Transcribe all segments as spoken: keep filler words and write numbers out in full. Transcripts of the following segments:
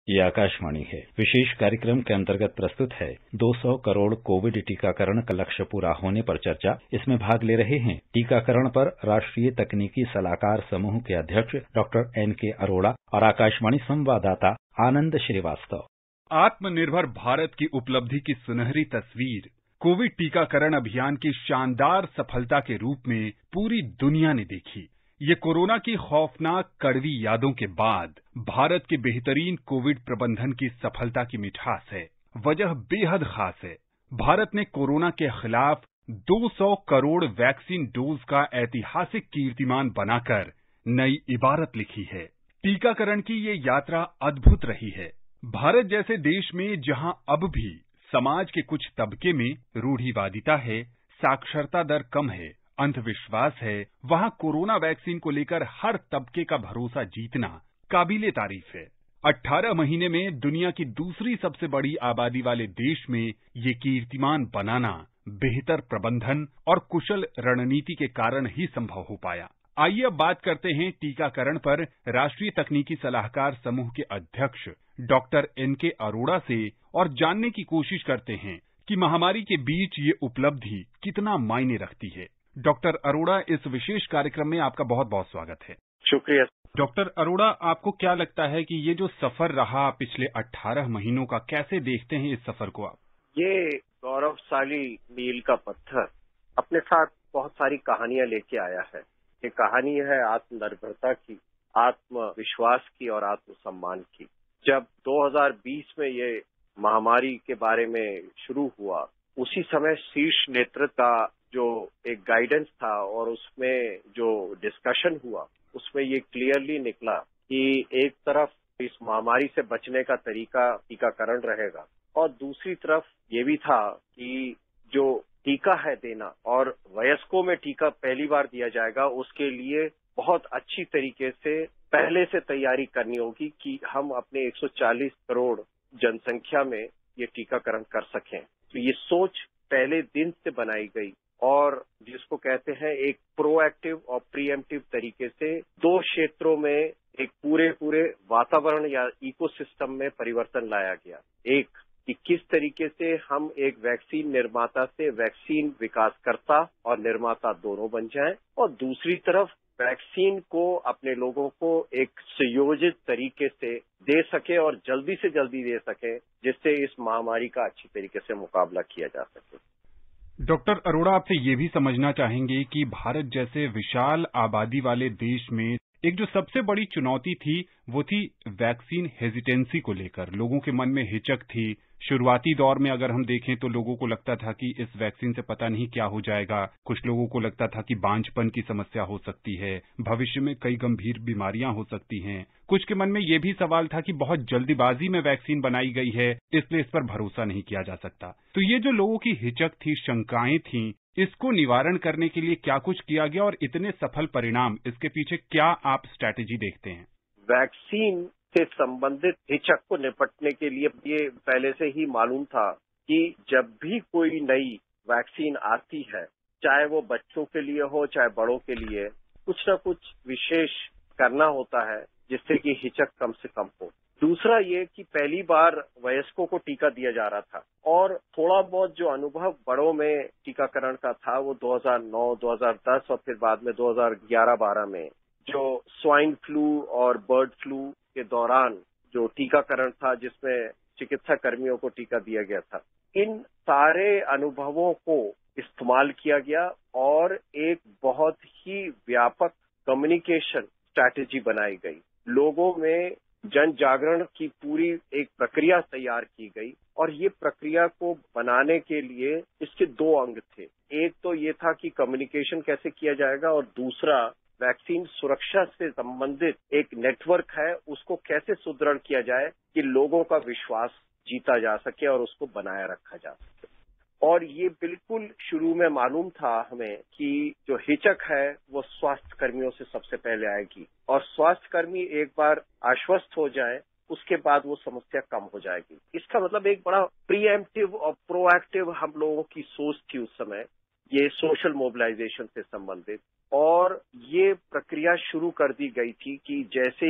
ये आकाशवाणी है। विशेष कार्यक्रम के अंतर्गत प्रस्तुत है दो सौ करोड़ कोविड टीकाकरण का लक्ष्य पूरा होने पर चर्चा। इसमें भाग ले रहे हैं टीकाकरण पर राष्ट्रीय तकनीकी सलाहकार समूह के अध्यक्ष डॉक्टर एन के अरोड़ा और आकाशवाणी संवाददाता आनंद श्रीवास्तव। आत्मनिर्भर भारत की उपलब्धि की सुनहरी तस्वीर कोविड टीकाकरण अभियान की शानदार सफलता के रूप में पूरी दुनिया ने देखी। ये कोरोना की खौफनाक कड़वी यादों के बाद भारत के बेहतरीन कोविड प्रबंधन की सफलता की मिठास है। वजह बेहद खास है। भारत ने कोरोना के खिलाफ दो सौ करोड़ वैक्सीन डोज का ऐतिहासिक कीर्तिमान बनाकर नई इबारत लिखी है। टीकाकरण की ये यात्रा अद्भुत रही है। भारत जैसे देश में जहां अब भी समाज के कुछ तबके में रूढ़िवादिता है, साक्षरता दर कम है, अंधविश्वास है, वहां कोरोना वैक्सीन को लेकर हर तबके का भरोसा जीतना काबिले तारीफ है। अठारह महीने में दुनिया की दूसरी सबसे बड़ी आबादी वाले देश में ये कीर्तिमान बनाना बेहतर प्रबंधन और कुशल रणनीति के कारण ही संभव हो पाया। आइए अब बात करते हैं टीकाकरण पर राष्ट्रीय तकनीकी सलाहकार समूह के अध्यक्ष डॉक्टर एन के अरोड़ा से और जानने की कोशिश करते हैं कि महामारी के बीच ये उपलब्धि कितना मायने रखती है। डॉक्टर अरोड़ा, इस विशेष कार्यक्रम में आपका बहुत बहुत स्वागत है। शुक्रिया। डॉक्टर अरोड़ा, आपको क्या लगता है कि ये जो सफर रहा पिछले अठारह महीनों का, कैसे देखते हैं इस सफर को आप? ये गौरवशाली मील का पत्थर अपने साथ बहुत सारी कहानियां लेके आया है। ये कहानी है आत्मनिर्भरता की, आत्मविश्वास की और आत्मसम्मान की। जब दो हज़ार बीस में ये महामारी के बारे में शुरू हुआ, उसी समय शीर्ष नेतृत्व का जो एक गाइडेंस था और उसमें जो डिस्कशन हुआ, उसमें ये क्लियरली निकला कि एक तरफ इस महामारी से बचने का तरीका टीकाकरण रहेगा और दूसरी तरफ ये भी था कि जो टीका है देना और वयस्कों में टीका पहली बार दिया जाएगा, उसके लिए बहुत अच्छी तरीके से पहले से तैयारी करनी होगी कि हम अपने एक सौ चालीस करोड़ जनसंख्या में ये टीकाकरण कर सकें। तो ये सोच पहले दिन से बनाई गई और जिसको कहते हैं एक प्रोएक्टिव और प्रीएम्प्टिव तरीके से दो क्षेत्रों में एक पूरे पूरे वातावरण या इकोसिस्टम में परिवर्तन लाया गया। एक कि किस तरीके से हम एक वैक्सीन निर्माता से वैक्सीन विकासकर्ता और निर्माता दोनों बन जाएं और दूसरी तरफ वैक्सीन को अपने लोगों को एक सुयोजित तरीके से दे सके और जल्दी से जल्दी दे सके, जिससे इस महामारी का अच्छी तरीके से मुकाबला किया जा सके। डॉक्टर अरोड़ा, आपसे ये भी समझना चाहेंगे कि भारत जैसे विशाल आबादी वाले देश में एक जो सबसे बड़ी चुनौती थी वो थी वैक्सीन हेजिटेंसी को लेकर। लोगों के मन में हिचक थी। शुरुआती दौर में अगर हम देखें तो लोगों को लगता था कि इस वैक्सीन से पता नहीं क्या हो जाएगा। कुछ लोगों को लगता था कि बांझपन की समस्या हो सकती है, भविष्य में कई गंभीर बीमारियां हो सकती हैं। कुछ के मन में ये भी सवाल था कि बहुत जल्दीबाजी में वैक्सीन बनाई गई है, इसलिए इस पर भरोसा नहीं किया जा सकता। तो ये जो लोगों की हिचक थी, शंकाएं थी, इसको निवारण करने के लिए क्या कुछ किया गया और इतने सफल परिणाम, इसके पीछे क्या आप स्ट्रैटेजी देखते हैं? वैक्सीन से संबंधित हिचक को निपटने के लिए ये पहले से ही मालूम था कि जब भी कोई नई वैक्सीन आती है, चाहे वो बच्चों के लिए हो चाहे बड़ों के लिए, कुछ ना कुछ विशेष करना होता है जिससे कि हिचक कम से कम हो। दूसरा ये कि पहली बार वयस्कों को टीका दिया जा रहा था और थोड़ा बहुत जो अनुभव बड़ों में टीकाकरण का था वो दो हज़ार नौ, दो हज़ार दस और फिर बाद में दो हज़ार ग्यारह बारह में जो स्वाइन फ्लू और बर्ड फ्लू के दौरान जो टीकाकरण था, जिसमें चिकित्सा कर्मियों को टीका दिया गया था, इन सारे अनुभवों को इस्तेमाल किया गया और एक बहुत ही व्यापक कम्युनिकेशन स्ट्रैटेजी बनाई गई। लोगों में जन जागरण की पूरी एक प्रक्रिया तैयार की गई और ये प्रक्रिया को बनाने के लिए इसके दो अंग थे। एक तो ये था कि कम्युनिकेशन कैसे किया जाएगा और दूसरा वैक्सीन सुरक्षा से संबंधित एक नेटवर्क है, उसको कैसे सुदृढ़ किया जाए कि लोगों का विश्वास जीता जा सके और उसको बनाए रखा जा सके। और ये बिल्कुल शुरू में मालूम था हमें कि जो हिचक है वो स्वास्थ्य कर्मियों से सबसे पहले आएगी और स्वास्थ्य कर्मी एक बार आश्वस्त हो जाए उसके बाद वो समस्या कम हो जाएगी। इसका मतलब एक बड़ा प्रीएम्प्टिव और प्रोएक्टिव हम लोगों की सोच थी उस समय, ये सोशल मोबिलाइजेशन से संबंधित। और ये प्रक्रिया शुरू कर दी गई थी कि जैसे ही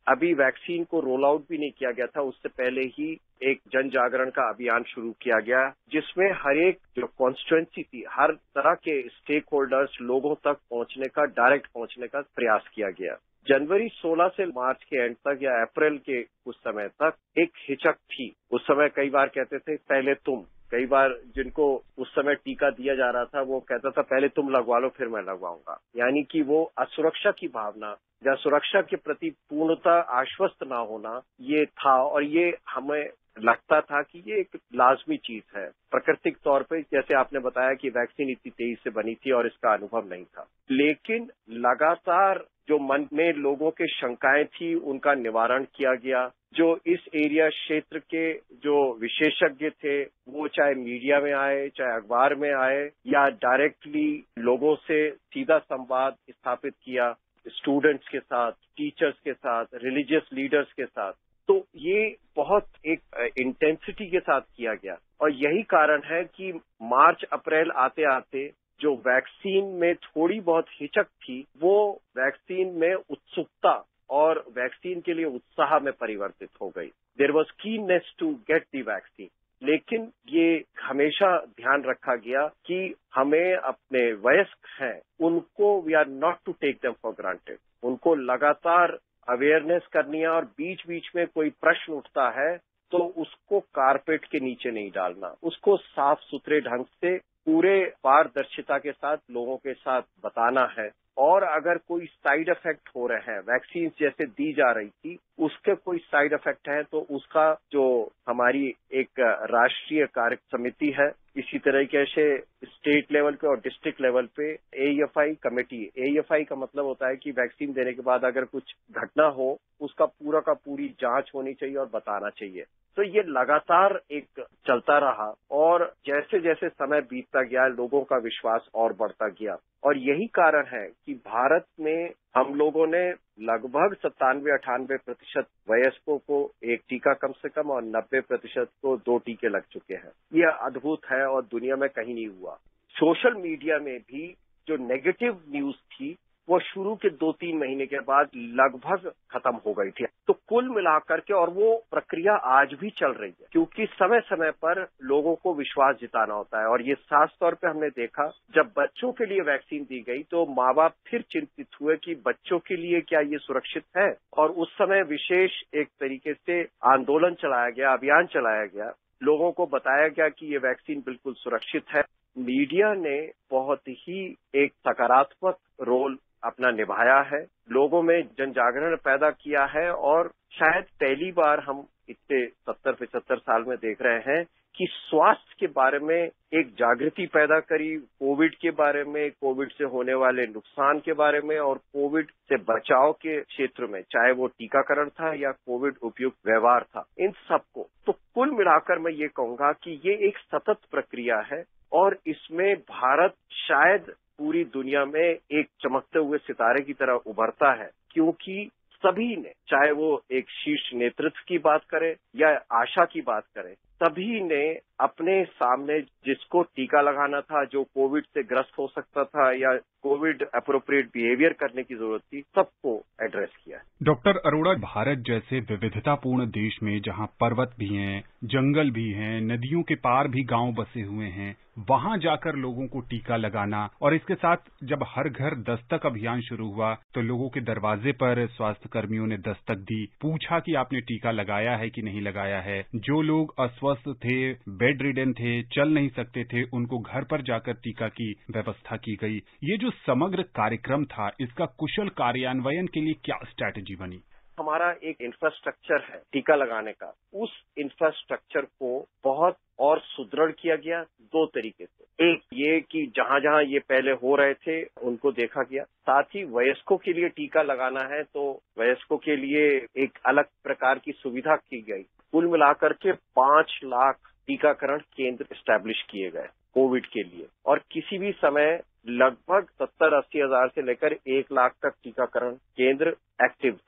अभी वैक्सीन को रोल आउट भी नहीं किया गया था, उससे पहले ही एक जन जागरण का अभियान शुरू किया गया, जिसमें हर एक जो कॉन्स्टिट्यूएंसी थी, हर तरह के स्टेक होल्डर्स लोगों तक पहुंचने का, डायरेक्ट पहुंचने का प्रयास किया गया। जनवरी सोलह से मार्च के एंड तक या अप्रैल के कुछ समय तक एक हिचक थी। उस समय कई बार कहते थे पहले तुम, कई बार जिनको उस समय टीका दिया जा रहा था वो कहता था पहले तुम लगवा लो फिर मैं लगवाऊंगा। यानी कि वो असुरक्षा की भावना या सुरक्षा के प्रति पूर्णतः आश्वस्त ना होना ये था, और ये हमें लगता था कि ये एक लाजमी चीज है। प्राकृतिक तौर पे जैसे आपने बताया कि वैक्सीन इतनी तेजी से बनी थी और इसका अनुभव नहीं था, लेकिन लगातार जो मन में लोगों के शंकाएं थी उनका निवारण किया गया। जो इस एरिया क्षेत्र के जो विशेषज्ञ थे वो चाहे मीडिया में आए, चाहे अखबार में आए, या डायरेक्टली लोगों से सीधा संवाद स्थापित किया, स्टूडेंट्स के साथ, टीचर्स के साथ, रिलीजियस लीडर्स के साथ, तो ये बहुत एक इंटेंसिटी के साथ किया गया। और यही कारण है कि मार्च अप्रैल आते आते जो वैक्सीन में थोड़ी बहुत हिचक थी वो वैक्सीन में उत्सुकता और वैक्सीन के लिए उत्साह में परिवर्तित हो गई। There was keenness to get the vaccine. लेकिन ये हमेशा ध्यान रखा गया कि हमें अपने वयस्क हैं उनको we are not to take them for granted. उनको लगातार अवेयरनेस करनी है, और बीच बीच में कोई प्रश्न उठता है तो उसको कारपेट के नीचे नहीं डालना, उसको साफ सुथरे ढंग से पूरे पारदर्शिता के साथ लोगों के साथ बताना है। और अगर कोई साइड इफेक्ट हो रहे हैं, वैक्सीन जैसे दी जा रही थी उसके कोई साइड इफेक्ट है तो उसका जो हमारी एक राष्ट्रीय कार्य समिति है, इसी तरीके से स्टेट लेवल पे और डिस्ट्रिक्ट लेवल पे A E F I committee, A E F I का मतलब होता है कि वैक्सीन देने के बाद अगर कुछ घटना हो उसका पूरा का पूरी जांच होनी चाहिए और बताना चाहिए। तो ये लगातार एक चलता रहा, और जैसे जैसे समय बीतता गया लोगों का विश्वास और बढ़ता गया। और यही कारण है कि भारत में हम लोगों ने लगभग सत्तानवे अठानवे प्रतिशत वयस्कों को एक टीका कम से कम और नब्बे प्रतिशत को दो टीके लग चुके हैं। यह अद्भुत है और दुनिया में कहीं नहीं हुआ। सोशल मीडिया में भी जो नेगेटिव न्यूज थी वो शुरू के दो तीन महीने के बाद लगभग खत्म हो गई थी। तो कुल मिलाकर के, और वो प्रक्रिया आज भी चल रही है, क्योंकि समय समय पर लोगों को विश्वास जिताना होता है। और ये खास तौर पे हमने देखा जब बच्चों के लिए वैक्सीन दी गई तो माँ बाप फिर चिंतित हुए कि बच्चों के लिए क्या ये सुरक्षित है, और उस समय विशेष एक तरीके से आंदोलन चलाया गया, अभियान चलाया गया, लोगों को बताया गया कि ये वैक्सीन बिल्कुल सुरक्षित है। मीडिया ने बहुत ही एक सकारात्मक रोल अपना निभाया है, लोगों में जन जागरण पैदा किया है, और शायद पहली बार हम इतने सत्तर पचहत्तर साल में देख रहे हैं कि स्वास्थ्य के बारे में एक जागृति पैदा करी, कोविड के बारे में, कोविड से होने वाले नुकसान के बारे में, और कोविड से बचाव के क्षेत्र में, चाहे वो टीकाकरण था या कोविड उपयुक्त व्यवहार था, इन सबको। तो कुल मिलाकर मैं ये कहूंगा कि ये एक सतत प्रक्रिया है, और इसमें भारत शायद पूरी दुनिया में एक चमकते हुए सितारे की तरह उभरता है, क्योंकि सभी ने, चाहे वो एक शीर्ष नेतृत्व की बात करें या आशा की बात करें, सभी ने अपने सामने जिसको टीका लगाना था, जो कोविड से ग्रस्त हो सकता था या कोविड अप्रोप्रिएट बिहेवियर करने की जरूरत थी, सबको एड्रेस किया। डॉक्टर अरोड़ा, भारत जैसे विविधतापूर्ण देश में जहां पर्वत भी हैं, जंगल भी हैं, नदियों के पार भी गांव बसे हुए हैं, वहां जाकर लोगों को टीका लगाना, और इसके साथ जब हर घर दस्तक अभियान शुरू हुआ तो लोगों के दरवाजे पर स्वास्थ्य कर्मियों ने दस्तक दी, पूछा कि आपने टीका लगाया है कि नहीं लगाया है। जो लोग अस्वस्थ थे, बेड रिडन थे, चल नहीं सकते थे, उनको घर पर जाकर टीका की व्यवस्था की गई। ये जो समग्र कार्यक्रम था, इसका कुशल कार्यान्वयन के लिए क्या स्ट्रैटेजी बनी? हमारा एक इंफ्रास्ट्रक्चर है टीका लगाने का, उस इंफ्रास्ट्रक्चर को बहुत और सुदृढ़ किया गया दो तरीके से। एक ये कि जहां जहां ये पहले हो रहे थे उनको देखा गया, साथ ही वयस्कों के लिए टीका लगाना है तो वयस्कों के लिए एक अलग प्रकार की सुविधा की गई। कुल मिलाकर के पांच लाख टीकाकरण केंद्र एस्टैब्लिश किए गए कोविड के लिए, और किसी भी समय लगभग सत्तर अस्सी हजार से लेकर एक लाख तक टीकाकरण केंद्र एक्टिव थे।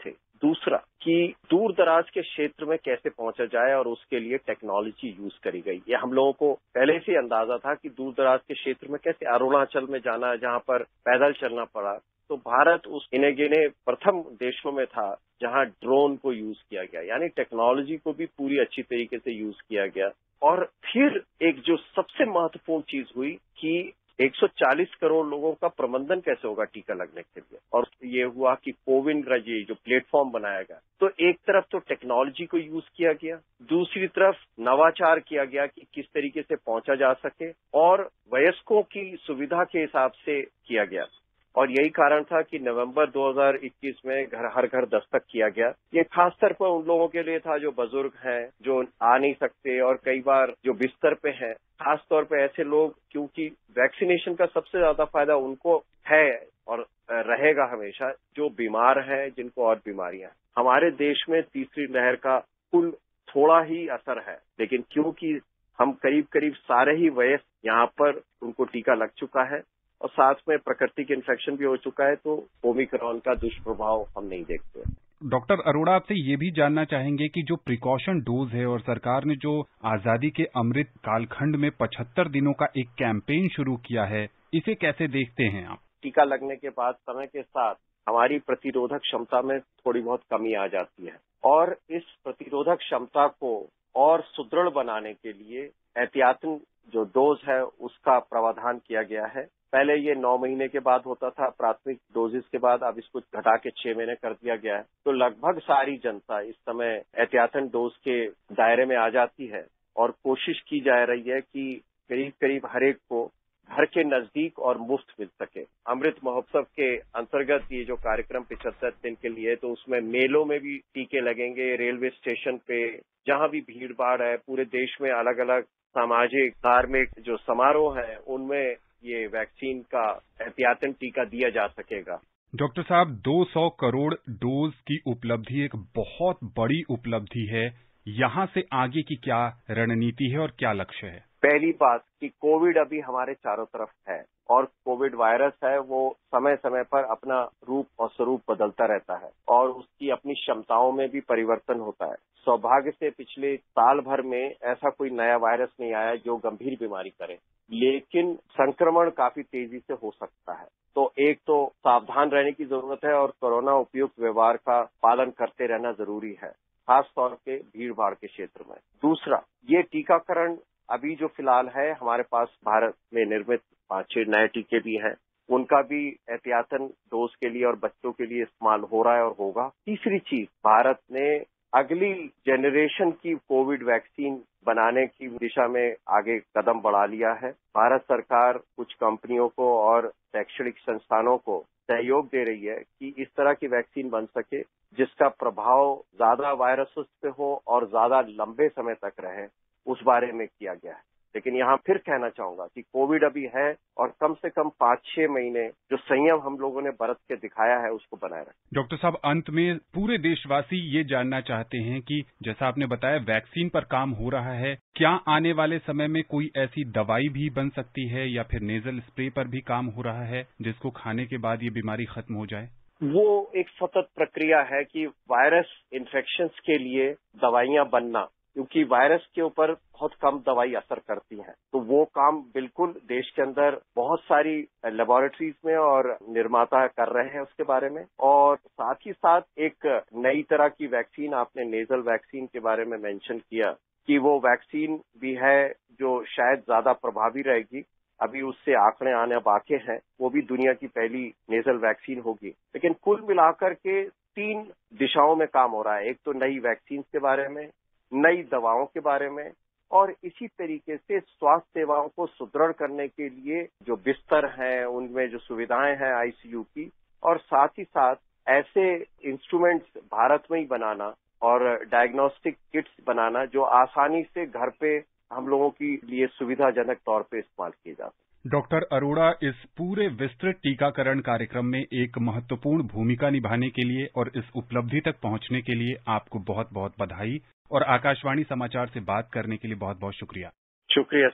दूसरा कि दूर दराज के क्षेत्र में कैसे पहुंचा जाए और उसके लिए टेक्नोलॉजी यूज करी गई। ये हम लोगों को पहले से अंदाजा था कि दूर दराज के क्षेत्र में कैसे, अरुणाचल में जाना जहां पर पैदल चलना पड़ा, तो भारत उस गिने गिने प्रथम देशों में था जहां ड्रोन को यूज किया गया, यानी टेक्नोलॉजी को भी पूरी अच्छी तरीके से यूज किया गया। और फिर एक जो सबसे महत्वपूर्ण चीज हुई कि एक सौ चालीस करोड़ लोगों का प्रबंधन कैसे होगा टीका लगने के लिए, और ये हुआ कि कोविन का ये जो प्लेटफॉर्म बनाया गया, तो एक तरफ तो टेक्नोलॉजी को यूज किया गया, दूसरी तरफ नवाचार किया गया कि किस तरीके से पहुंचा जा सके, और वयस्कों की सुविधा के हिसाब से किया गया। और यही कारण था कि नवंबर दो हज़ार इक्कीस में घर हर घर दस्तक किया गया। ये खासतौर पर उन लोगों के लिए था जो बुजुर्ग हैं, जो आ नहीं सकते और कई बार जो बिस्तर पे हैं, खासतौर पे ऐसे लोग, क्योंकि वैक्सीनेशन का सबसे ज्यादा फायदा उनको है और रहेगा हमेशा जो बीमार हैं, जिनको और बीमारियां हैं। हमारे देश में तीसरी लहर का कुल थोड़ा ही असर है, लेकिन क्योंकि हम करीब करीब सारे ही वयस्क यहाँ पर उनको टीका लग चुका है और साथ में प्राकृतिक इन्फेक्शन भी हो चुका है, तो ओमिक्रॉन का दुष्प्रभाव हम नहीं देखते। डॉक्टर अरोड़ा, आपसे ये भी जानना चाहेंगे कि जो प्रिकॉशन डोज है और सरकार ने जो आजादी के अमृत कालखंड में पचहत्तर दिनों का एक कैंपेन शुरू किया है, इसे कैसे देखते हैं आप? टीका लगने के बाद समय के साथ हमारी प्रतिरोधक क्षमता में थोड़ी बहुत कमी आ जाती है, और इस प्रतिरोधक क्षमता को और सुदृढ़ बनाने के लिए एहतियातन जो डोज है उसका प्रावधान किया गया है। पहले ये नौ महीने के बाद होता था प्राथमिक डोजेस के बाद, अब इसको घटा के छह महीने कर दिया गया है। तो लगभग सारी जनता इस समय एहतियातन डोज के दायरे में आ जाती है और कोशिश की जा रही है कि करीब करीब हर एक को घर के नजदीक और मुफ्त मिल सके। अमृत महोत्सव के अंतर्गत ये जो कार्यक्रम पचहत्तर दिन के लिए, तो उसमें मेलों में भी टीके लगेंगे, रेलवे स्टेशन पे जहां भी भीड़ भाड़ है, पूरे देश में अलग अलग सामाजिक धार्मिक जो समारोह है उनमें ये वैक्सीन का एहतियातन टीका दिया जा सकेगा। डॉक्टर साहब, दो सौ करोड़ डोज की उपलब्धि एक बहुत बड़ी उपलब्धि है। यहाँ से आगे की क्या रणनीति है और क्या लक्ष्य है? पहली बात कि कोविड अभी हमारे चारों तरफ है और कोविड वायरस है, वो समय समय पर अपना रूप और स्वरूप बदलता रहता है और उसकी अपनी क्षमताओं में भी परिवर्तन होता है। सौभाग्य से पिछले साल भर में ऐसा कोई नया वायरस नहीं आया जो गंभीर बीमारी करे, लेकिन संक्रमण काफी तेजी से हो सकता है। तो एक तो सावधान रहने की जरूरत है और कोरोना उपयुक्त व्यवहार का पालन करते रहना जरूरी है, खास तौर पे भीड़ भाड़ के क्षेत्र में। दूसरा, ये टीकाकरण अभी जो फिलहाल है हमारे पास भारत में निर्मित पांच छह नए टीके भी हैं, उनका भी एहतियातन डोज के लिए और बच्चों के लिए इस्तेमाल हो रहा है और होगा। तीसरी चीज, भारत ने अगली जनरेशन की कोविड वैक्सीन बनाने की दिशा में आगे कदम बढ़ा लिया है। भारत सरकार कुछ कंपनियों को और शैक्षणिक संस्थानों को सहयोग दे रही है कि इस तरह की वैक्सीन बन सके जिसका प्रभाव ज्यादा वायरस पे हो और ज्यादा लंबे समय तक रहे, उस बारे में किया गया है। लेकिन यहाँ फिर कहना चाहूंगा कि कोविड अभी है और कम से कम पांच छह महीने जो संयम हम लोगों ने बरत के दिखाया है उसको बनाए रखें। डॉक्टर साहब, अंत में पूरे देशवासी ये जानना चाहते हैं कि जैसा आपने बताया वैक्सीन पर काम हो रहा है, क्या आने वाले समय में कोई ऐसी दवाई भी बन सकती है या फिर नेजल स्प्रे पर भी काम हो रहा है जिसको खाने के बाद ये बीमारी खत्म हो जाए? वो एक सतत प्रक्रिया है कि वायरस इन्फेक्शन के लिए दवाइयां बनना, क्योंकि वायरस के ऊपर बहुत कम दवाई असर करती हैं, तो वो काम बिल्कुल देश के अंदर बहुत सारी लेबोरेटरीज में और निर्माता कर रहे हैं उसके बारे में। और साथ ही साथ एक नई तरह की वैक्सीन, आपने नेजल वैक्सीन के बारे में मेंशन किया कि वो वैक्सीन भी है जो शायद ज्यादा प्रभावी रहेगी। अभी उससे आंकड़े आने बाकी हैं, वो भी दुनिया की पहली नेजल वैक्सीन होगी। लेकिन कुल मिलाकर के तीन दिशाओं में काम हो रहा है, एक तो नई वैक्सीन के बारे में, नई दवाओं के बारे में, और इसी तरीके से स्वास्थ्य सेवाओं को सुदृढ़ करने के लिए जो बिस्तर हैं उनमें जो सुविधाएं हैं आईसीयू की, और साथ ही साथ ऐसे इंस्ट्रूमेंट्स भारत में ही बनाना और डायग्नोस्टिक किट्स बनाना जो आसानी से घर पे हम लोगों के लिए सुविधाजनक तौर पे इस्तेमाल किए जा सकते। डॉक्टर अरोड़ा, इस पूरे विस्तृत टीकाकरण कार्यक्रम में एक महत्वपूर्ण भूमिका निभाने के लिए और इस उपलब्धि तक पहुंचने के लिए आपको बहुत बहुत बधाई और आकाशवाणी समाचार से बात करने के लिए बहुत बहुत शुक्रिया। शुक्रिया।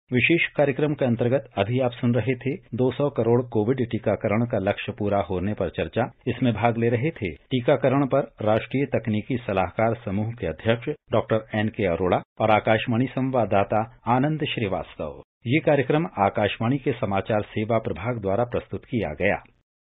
विशेष कार्यक्रम के अंतर्गत अभी आप सुन रहे थे दो सौ करोड़ कोविड टीकाकरण का लक्ष्य पूरा होने पर चर्चा। इसमें भाग ले रहे थे टीकाकरण पर राष्ट्रीय तकनीकी सलाहकार समूह के अध्यक्ष डॉक्टर एन के अरोड़ा और आकाशवाणी संवाददाता आनंद श्रीवास्तव। ये कार्यक्रम आकाशवाणी के समाचार सेवा प्रभाग द्वारा प्रस्तुत किया गया।